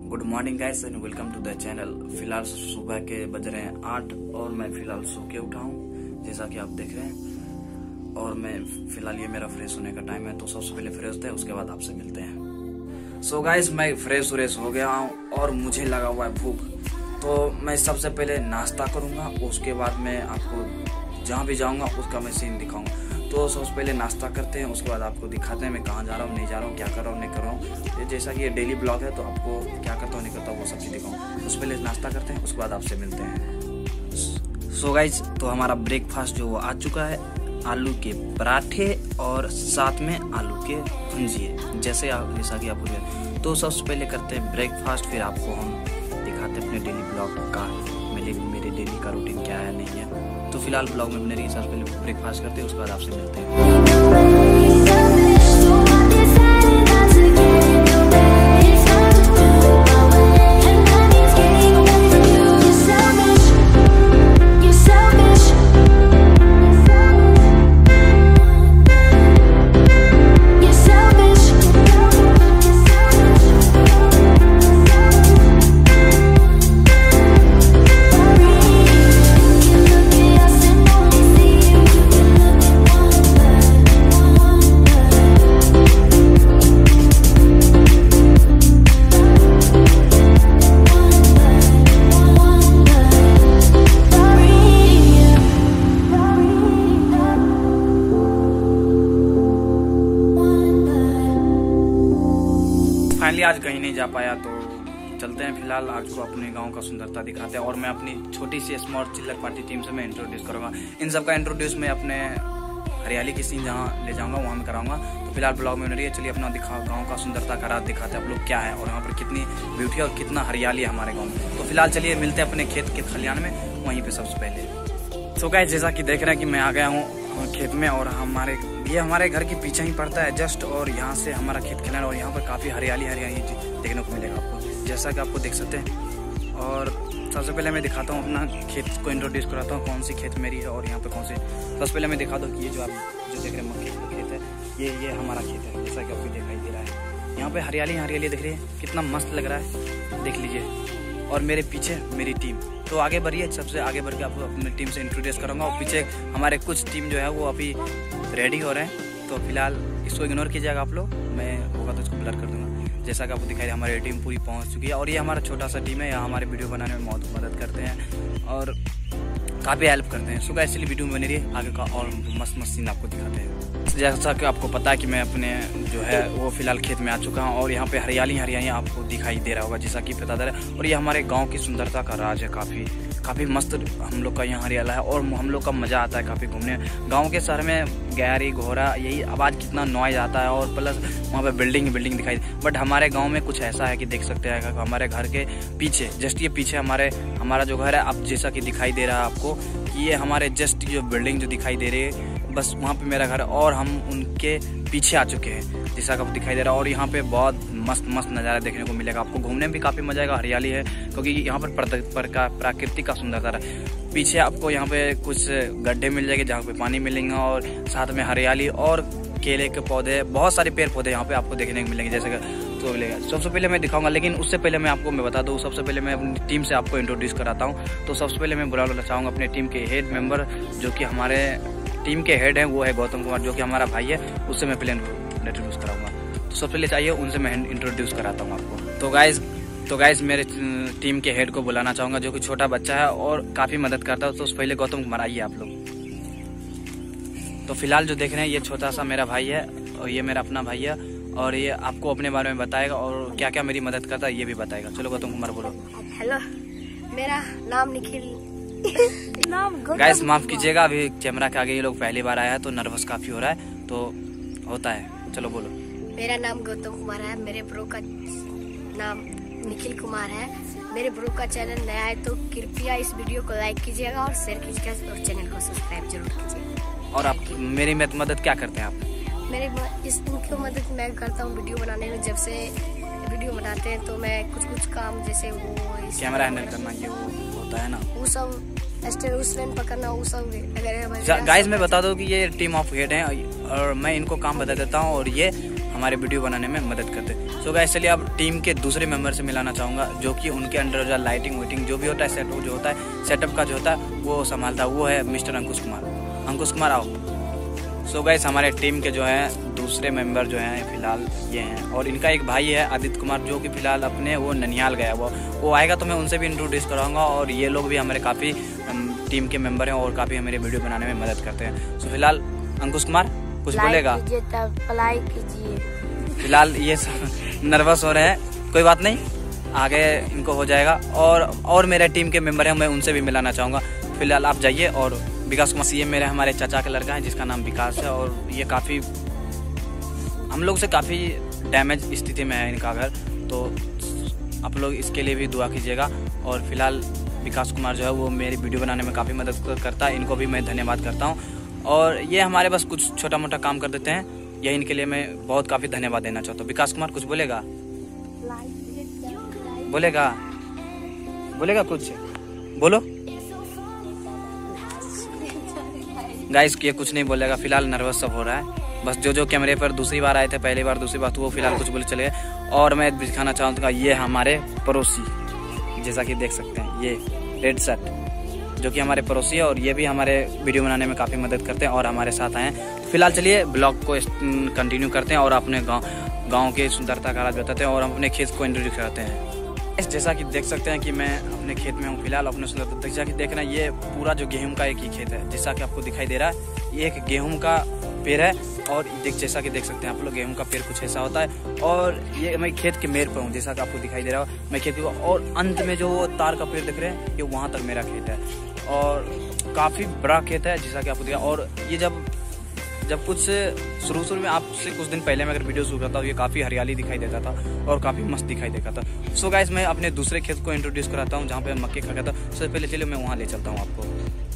Good morning guys and welcome to the channel. फिलहाल सुबह के बज रहे हैं 8 और मैं फिलहाल सो के उठा हूँ जैसा कि आप देख रहे हैं। और मैं फिलहाल ये मेरा फ्रेश होने का टाइम है, तो सबसे पहले फ्रेश होते हैं, उसके बाद आपसे मिलते हैं। सो गाइस मैं फ्रेश हो गया हूँ और मुझे लगा हुआ है भूख, तो मैं सबसे पहले नाश्ता करूँगा, उसके बाद मैं आपको जहाँ भी जाऊँगा उसका मैं सीन दिखाऊँगा। तो सबसे पहले नाश्ता करते हैं, उसके बाद आपको दिखाते हैं मैं कहाँ जा रहा हूँ, नहीं जा रहा हूँ, क्या कर रहा हूँ, नहीं कर रहा हूँ। जैसा कि ये डेली ब्लॉग है तो आपको क्या करता हूँ नहीं करता हूँ वो सब चीज़ दिखाऊँ। सबसे पहले नाश्ता करते हैं, उसके बाद आपसे मिलते हैं। सो गाइज तो हमारा ब्रेकफास्ट जो आ चुका है, आलू के पराठे और साथ में आलू के भुंजिए जैसा कि आप बोलिए। तो सबसे पहले करते हैं ब्रेकफास्ट, फिर आपको हम दिखाते हैं अपने डेली ब्लॉग का मेरे डेली का रूटीन क्या है नहीं है। तो फिलहाल ब्लॉग में बने रहिए। सबसे पहले ब्रेकफास्ट करते हैं, उसके बाद आपसे मिलते हैं। फाइनली आज कहीं नहीं जा पाया, तो चलते हैं। फिलहाल आपको अपने गांव का सुंदरता दिखाते हैं और मैं अपनी छोटी सी स्मॉल चिल्लर पार्टी टीम से मैं इंट्रोड्यूस करूंगा। इन सब का इंट्रोड्यूस मैं अपने हरियाली की सीन जहां ले जाऊंगा वहां में कराऊंगा। तो फिलहाल ब्लॉग में रहिए। चलिए अपना गांव का सुंदरता का रात दिखाते हैं आप लोग क्या है और यहाँ पर कितनी ब्यूटी और कितना हरियाली है हमारे गाँव में। तो फिलहाल चलिए मिलते हैं अपने खेत के खलियान में, वहीं पर सबसे पहले। सो गाइस जैसा कि देख रहे हैं कि मैं आ गया हूँ खेत में और ये हमारे घर के पीछे ही पड़ता है जस्ट, और यहाँ से हमारा खेत खलियान और यहाँ पर काफ़ी हरियाली देखने को मिलेगा आपको, जैसा कि आपको देख सकते हैं। और सबसे पहले मैं दिखाता हूँ अपना खेत को इंट्रोड्यूस कराता हूँ, कौन सी खेत मेरी है और यहाँ पे कौन सी। सबसे पहले मैं दिखाता हूँ कि ये जो आप जो देख रहे हैं मक्के का खेत है, ये हमारा खेत है जैसा कि आपको दिखाई दे रहा है। यहाँ पे हरियाली दिख रही है, कितना मस्त लग रहा है, देख लीजिए। और मेरे पीछे मेरी टीम, तो आगे बढ़िए, सबसे आगे बढ़ के आपको अपनी टीम से इंट्रोड्यूस करूँगा। और पीछे हमारे कुछ टीम जो है वो अभी रेडी हो रहे हैं, तो फिलहाल इसको इग्नोर कीजिएगा आप लोग, मैं होगा तो इसको ब्लर कर दूंगा। जैसा कि आपको दिखाई दे हमारी टीम पूरी पहुंच चुकी है और ये हमारा छोटा सा टीम है, यहाँ हमारे वीडियो बनाने में बहुत मदद करते हैं और काफ़ी हेल्प करते हैं। सो गाइस इसलिए वीडियो में बने रहिए, आगे का और मस्त सीन आपको दिखाते हैं। जैसा कि आपको पता है कि मैं अपने जो है वो फिलहाल खेत में आ चुका हूँ और यहाँ पे हरियाली आपको दिखाई दे रहा होगा जैसा कि पता है। और ये हमारे गाँव की सुंदरता का राज है, काफ़ी मस्त हम लोग का यहाँ हरियाला है और हम लोग का मज़ा आता है काफ़ी घूमने। गांव के शहर में गैरी घोड़ा यही आवाज़ कितना नॉइज आता है और प्लस वहाँ पे बिल्डिंग दिखाई, बट हमारे गांव में कुछ ऐसा है कि देख सकते हैं हमारे घर के पीछे, जस्ट ये पीछे हमारा जो घर है, अब जैसा कि दिखाई दे रहा है आपको कि ये हमारे जस्ट जो बिल्डिंग जो दिखाई दे रही है बस वहाँ पे मेरा घर, और हम उनके पीछे आ चुके हैं जैसा कि आपको दिखाई दे रहा है। और यहाँ पे बहुत मस्त नज़ारा देखने को मिलेगा आपको, घूमने में भी काफ़ी मजा आएगा, हरियाली है क्योंकि यहाँ पर प्राकृतिक का सुंदरता है। पीछे आपको यहाँ पे कुछ गड्ढे मिल जाएंगे जहाँ पे पानी मिलेंगे और साथ में हरियाली और केले के पौधे, बहुत सारे पेड़ पौधे यहाँ पे आपको देखने को मिलेंगे जैसे कि तो मिलेगा। सबसे पहले मैं दिखाऊंगा, लेकिन उससे पहले मैं बता दूँ, सबसे पहले मैं अपनी टीम से आपको इंट्रोड्यूस कराता हूँ। तो सबसे पहले मैं बुलाना चाहूँगा अपने टीम के हेड मेंबर, जो कि हमारे टीम के हेड हैं, वो है गौतम कुमार, जो कि हमारा भाई है, उससे मैं पहले इंट्रोड्यूस कराऊंगा। तो सबसे पहले चाहिए उनसे मैं इंट्रोड्यूस कराता हूँ आपको। तो गाइज मेरे टीम के हेड को बुलाना चाहूँगा, जो कि छोटा बच्चा है और काफ़ी मदद करता है। तो पहले गौतम कुमार आइए आप लोग। तो फिलहाल जो देख रहे हैं ये छोटा सा मेरा भाई है और ये मेरा अपना भाई है और ये आपको अपने बारे में बताएगा और क्या क्या मेरी मदद करता है ये भी बताएगा। चलो गौतम कुमार बोलो। हेलो, मेरा नाम निखिल गाइस माफ कीजिएगा, अभी कैमरा के आगे ये लोग पहली बार आया है तो नर्वस काफी हो रहा है, तो होता है। चलो बोलो। मेरा नाम गौतम कुमार है, मेरे ब्रो का नाम निखिल कुमार है। मेरे ब्रो का चैनल नया है तो कृपया इस वीडियो को लाइक कीजिएगा और शेयर कीजिएगा और चैनल को सब्सक्राइब जरूर कीजिएगा। और आप मेरी मदद क्या करते हैं आप? इनकी मदद मैं करता हूँ वीडियो बनाने में। जब से वीडियो बनाते हैं तो मैं कुछ काम जैसे वो कैमरा हैंडल करना, ये वो होता है ना, वो सब पकड़ना, वो सब। गाइस मैं बता दूं कि ये टीम ऑफ हेड है और मैं इनको काम बता देता हूँ और ये हमारे वीडियो बनाने में मदद करते हैं। सो गाइस चलिए अब टीम के दूसरे मेंबर से मिलाना चाहूँगा, जो कि उनके अंडर जो लाइटिंग वाइटिंग जो भी होता है, सेटअप का जो होता है वो संभालता है, वो है मिस्टर अंकुश कुमार। अंकुश कुमार आओ। सो गाइस हमारे टीम के जो है दूसरे मेंबर जो हैं फिलहाल ये हैं, और इनका एक भाई है आदित्य कुमार, जो कि फिलहाल अपने वो ननिहाल गया वो आएगा तो मैं उनसे भी इंट्रोड्यूस कराऊंगा। और ये लोग भी हमारे काफ़ी टीम के मेंबर हैं और काफ़ी हमारे वीडियो बनाने में मदद करते हैं। सो फिलहाल अंकुश कुमार कुछ बोलेगा? अप्लाई कीजिए। फिलहाल ये नर्वस हो रहे हैं, कोई बात नहीं, आगे इनको हो जाएगा। और मेरे टीम के मेंबर हैं, मैं उनसे भी मिलाना चाहूँगा। फिलहाल आप जाइए। और विकास कुमार ये मेरे हमारे चाचा का लड़का है जिसका नाम विकास है, और ये काफ़ी हम लोग से काफ़ी डैमेज स्थिति में है इनका घर, तो आप लोग इसके लिए भी दुआ कीजिएगा। और फिलहाल विकास कुमार जो है वो मेरी वीडियो बनाने में काफ़ी मदद करता है, इनको भी मैं धन्यवाद करता हूँ। और ये हमारे बस कुछ छोटा मोटा काम कर देते हैं, यही इनके लिए मैं बहुत काफ़ी धन्यवाद देना चाहता हूँ। विकास कुमार कुछ बोलेगा? बोलेगा कुछ बोलो। गाइस ये कुछ नहीं बोलेगा, फिलहाल नर्वस सब हो रहा है। बस जो कैमरे पर दूसरी बार आए थे, पहली बार दूसरी बार, तो वो फिलहाल कुछ बोले चले गए। और मैं दिखाना चाहूँगा ये हमारे पड़ोसी, जैसा कि देख सकते हैं ये रेड शर्ट जो कि हमारे पड़ोसी है, और ये भी हमारे वीडियो बनाने में काफ़ी मदद करते हैं और हमारे साथ आए हैं। तो फिलहाल चलिए ब्लॉग को कंटिन्यू करते हैं और अपने गाँव की सुंदरता का राज बताते हैं और अपने खेत को इंट्रोड्यूस कराते हैं। जैसा कि देख सकते हैं कि मैं अपने खेत में हूँ फिलहाल, अपने सुंदरता जैसा कि देख रहे हैं ये पूरा जो गेहूं का एक ही खेत है, जैसा कि आपको दिखाई दे रहा है। ये एक गेहूं का पेड़ है, और जैसा कि देख सकते हैं आप लोग गेहूं का पेड़ कुछ ऐसा होता है। और ये मैं खेत के मेड़ पर हूँ, जैसा कि आपको दिखाई दे रहा है मैं खेत के, और अंत में जो तार का पेड़ दिख रहे हैं ये वहाँ तक मेरा खेत है, और काफ़ी बड़ा खेत है जैसा कि आपको दिखा। और ये जब कुछ शुरू में आपसे कुछ दिन पहले मैं अगर वीडियो शुरू करता हूँ, ये काफ़ी हरियाली दिखाई देता था और काफ़ी मस्त दिखाई देता था। सो गाइस मैं अपने दूसरे खेत को इंट्रोड्यूस कराता हूँ जहाँ पे मक्के खा गया था। सबसे पहले चलिए मैं वहाँ ले चलता हूँ आपको।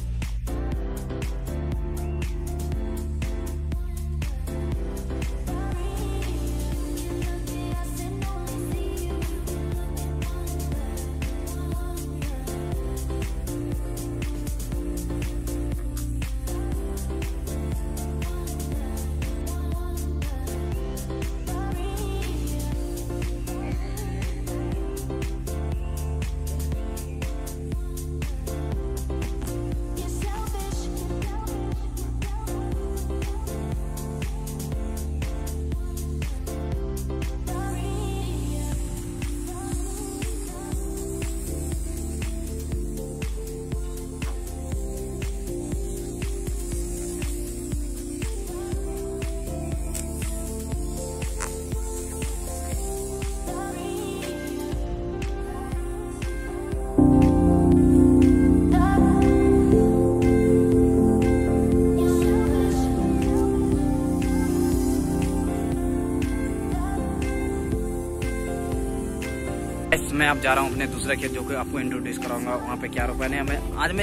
मैं अब जा रहा हूँ अपने दूसरा खेत जो कि आपको इंट्रोड्यूस कराऊंगा। वहाँ पे क्या रुपये हैं।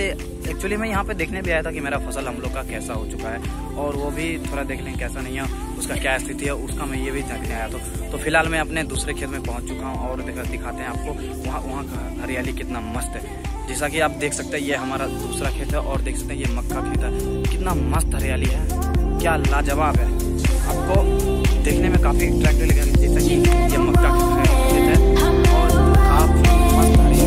मैं यहाँ पे देखने भी आया था कि मेरा फसल हम लोग का कैसा हो चुका है, और वो भी थोड़ा देख लें कैसा नहीं है, उसका क्या स्थिति है उसका मैं ये भी देखने आया था। तो फिलहाल मैं अपने दूसरे खेत में पहुँच चुका हूँ और दिखाते हैं आपको वहाँ का हरियाली कितना मस्त है। जैसा कि आप देख सकते हैं ये हमारा दूसरा खेत है, और देख सकते हैं ये मक्का खेत है, कितना मस्त हरियाली है, क्या लाजवाब है। आपको देखने में काफ़ी अट्रैक्टिव लगेगा, जैसा कि ये मक्का खेत है और काफ़ी मस्त हरियाली।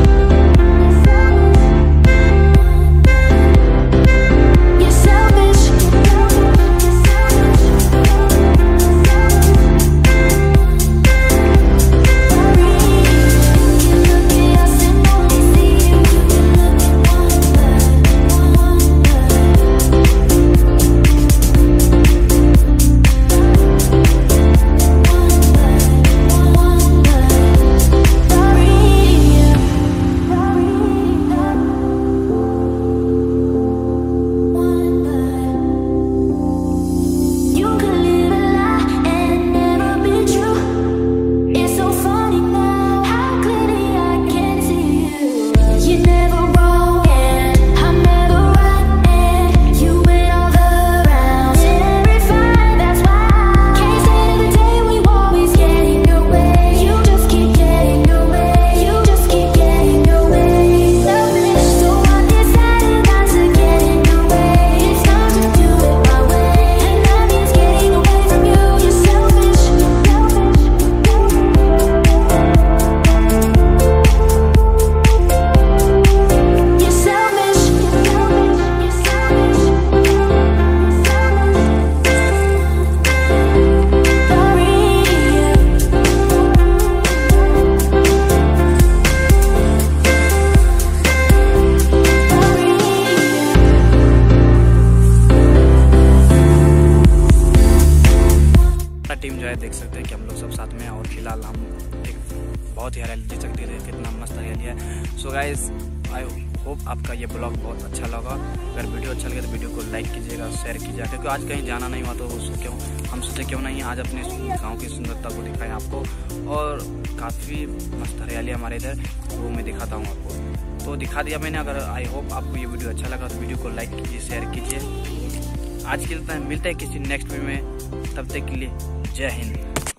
Selfish. है, देख सकते हैं कि हम लोग सब साथ में हैं और फिलहाल हम एक बहुत ही हरियाली देख सकते हैं, कितना मस्त हरियाली है। सो गाइस आई होप आपका ये ब्लॉग बहुत अच्छा लगा। अगर वीडियो अच्छा लगे तो वीडियो को लाइक कीजिएगा, शेयर कीजिएगा, क्योंकि आज कहीं जाना नहीं हुआ तो हम सोचे क्यों नहीं आज अपने गांव की सुंदरता को दिखाएं आपको। और काफ़ी मस्त हरियाली हमारे इधर, वो मैं दिखाता हूँ आपको। तो दिखा दिया मैंने। अगर आई होप आपको ये वीडियो अच्छा लगा तो वीडियो को लाइक कीजिए, शेयर कीजिए। आज के लिए मिलते हैं किसी नेक्स्ट वीडियो में, तब तक के लिए जय हिंद।